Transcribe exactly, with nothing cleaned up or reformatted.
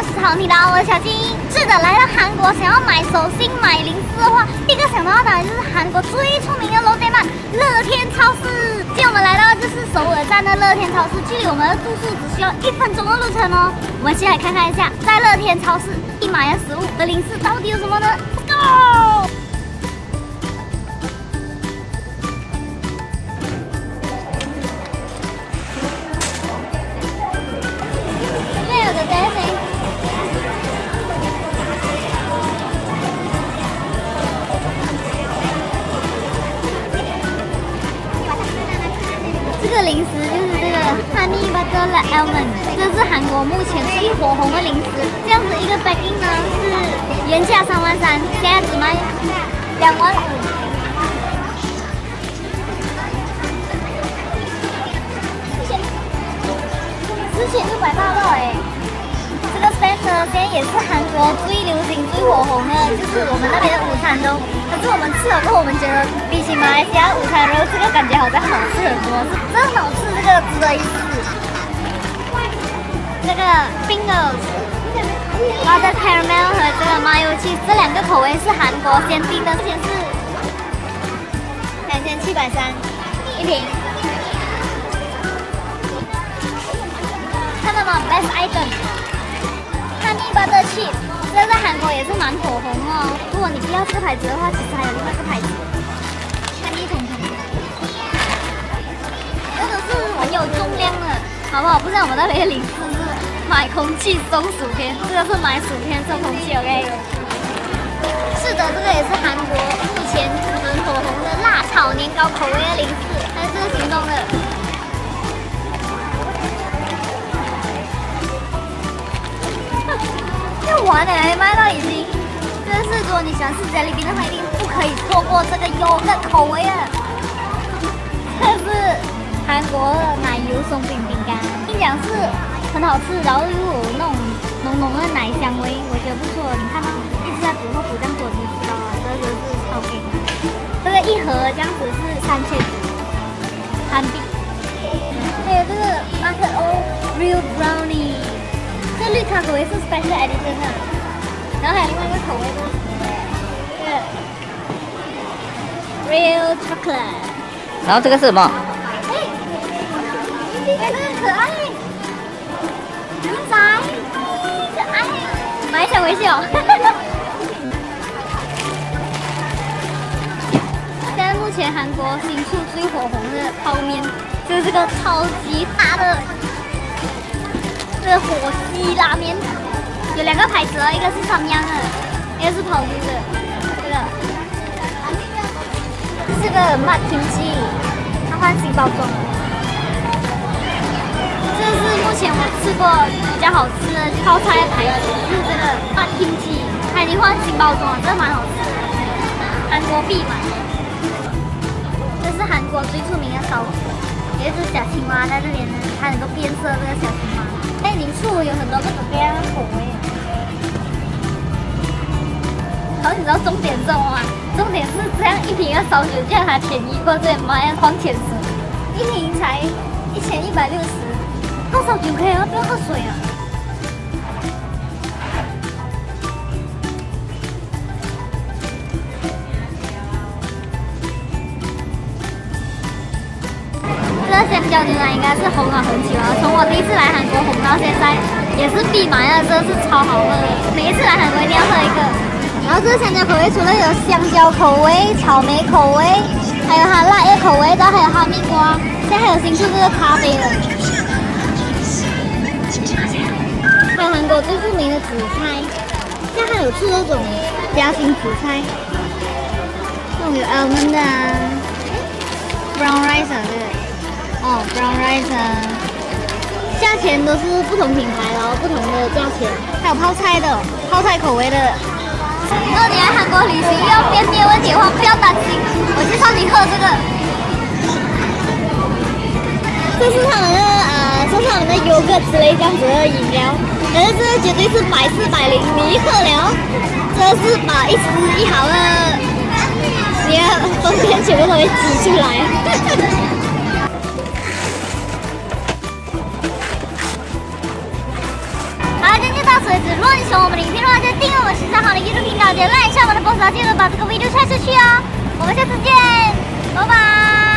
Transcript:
好，你好，我是小金。是的，来到韩国想要买手信、买零食的话，第一个想到的当然就是韩国最出名的 Lotte Mart 乐天超市。今天我们来到就是首尔站的乐天超市，距离我们的住宿只需要一分钟的路程哦。我们先来看看一下，在乐天超市必买的食物和零食到底有什么呢 ？Go！ 这边有个 Daisy。 这个零食就是这个 Honey Butter Almond， 这是韩国目前最火红的零食。这样子一个 bagging 呢是原价三万三，现在只卖两万五。四千六百八了哎！这个 set 呢现在也是韩国最流行、最火红的，就是我们那边的午餐肉。可是我们吃了过后，我们觉得比起马来西亚午餐肉，这个感觉好像好吃很多，是真好吃，这个值得一试。这个 Fingers， 它的 caramel 和这个 mayo cheese 这两个口味是韩国限定的，目前是两千七百三一瓶。看到吗 ？Best item。Honey Butter Chip， 这在韩国也是蛮火红哦。如果你不要这个牌子的话，其实还有另外一个牌子 ，Honey 彤彤，这个是很有重量的，好不好？不像我们那边的零食是买空气送薯片，这个是买薯片送空气 ，OK？ 是的，这个也是韩国目前很火红的辣炒年糕口味的零食，它是这个形状的。 要完了，卖到已经，真的是如果你喜欢吃杰里冰的话，一定不可以错过这个优格口味啊！这是韩国的奶油松饼饼干，跟你讲是很好吃，然后又有那种浓浓的奶香味，我觉得不错。你看到一直在补货补这样子，我就知道了，这个是超给力。这个一盒这样子是三千韩币。还有这个 Market O Real Brownie。 这绿茶口味是 Special Edition 的，然后还有另外一个口味是这个 Real Chocolate。 然后这个是什么？ 哎，这个可爱，牛仔，可爱，买一下微笑。现在目前韩国新出最火红的泡面，就是这个超级大的。 这个火鸡拉面有两个牌子哦，一个是三样的，一个是跑路的。这个这个麦kimchi，它换新包装。这是目前我吃过比较好吃的泡菜的牌子，是这个麦kimchi，它已经换新包装了，这蛮好吃的，韩国必买。这是韩国最出名的烧烤，有一只小青蛙在这边呢，它能够变色这个小青蛙。 哎，零醋有很多各种各样的口味。然后你知道重点是什么吗？重点是这样一瓶的烧酒价还便宜过这里买矿泉水，一瓶才一千一百六十，喝烧酒可以啊，不用喝水啊。这个香蕉牛奶应该是红了很久了，从我第一次来韩国红到现在，也是必买的，真的是超好喝的。每一次来韩国一定要喝一个。然后这个香蕉口味除了有香蕉口味、草莓口味，还有它辣叶口味，然后还有哈密瓜，现在还有新出这个咖啡了。还有韩国最著名的紫菜，现在还有出那种夹心紫菜，这种有 almond 的啊 ，brown rice 啊，对。 哦 ，brown rice， 价钱都是不同品牌哦，不同的价钱。还有泡菜的，泡菜口味的。如果你来韩国旅行遇到便秘的问题的话，不要担心，我介绍你喝这个。这是他们的呃，这是他们的优格之类这样子的饮料，但是这个绝对是百试百灵，你一喝了，这是把一丝一毫的你的粪便全部都会挤出来。好，今天到此为止。 如果你喜欢我们的影片的话，就订阅我们时尚好的 YouTube 频道，点 like 一下我们的 boss， 记得把这个 video 传出去哦。我们下次见，拜拜。